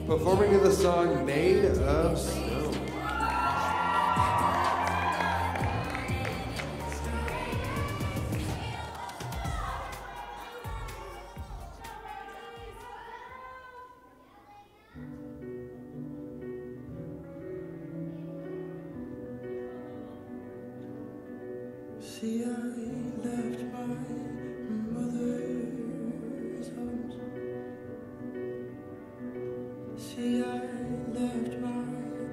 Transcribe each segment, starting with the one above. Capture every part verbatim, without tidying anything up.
performing the song Made of Snow. See, I left my mother's arms. See, I left my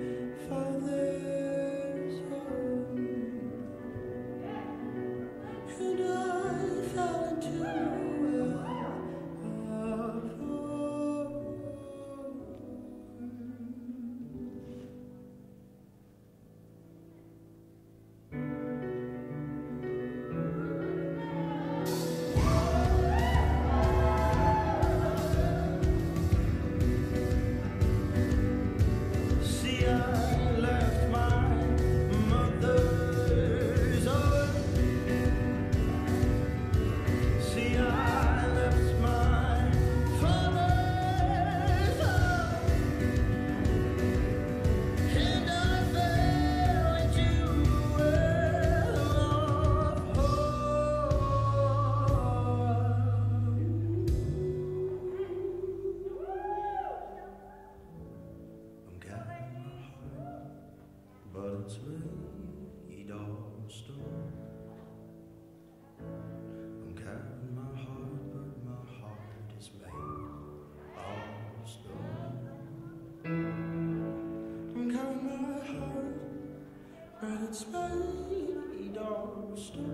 father's home, and I fell into a hole. But it's made of stone. I'm carrying my heart, but my heart is made of stone. I'm carrying my heart, but it's made of stone.